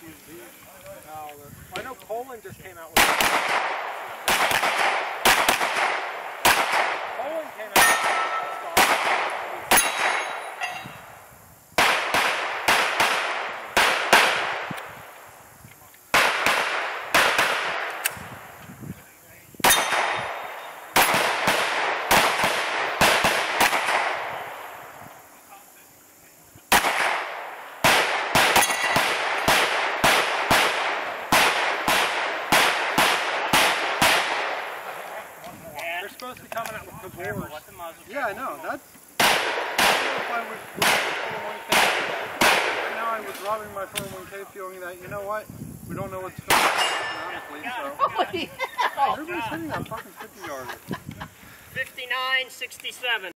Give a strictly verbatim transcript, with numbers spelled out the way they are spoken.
No, I know Poland just came out with it. Poland came out with it. They're supposed to be coming out with the boars. Yeah, I know. That's. Right now I was robbing my four oh one K feeling that, you know what? We don't know what's going on economically, so. Holy hell! Everybody's hitting that fucking fifty yarder. fifty-nine sixty-seven.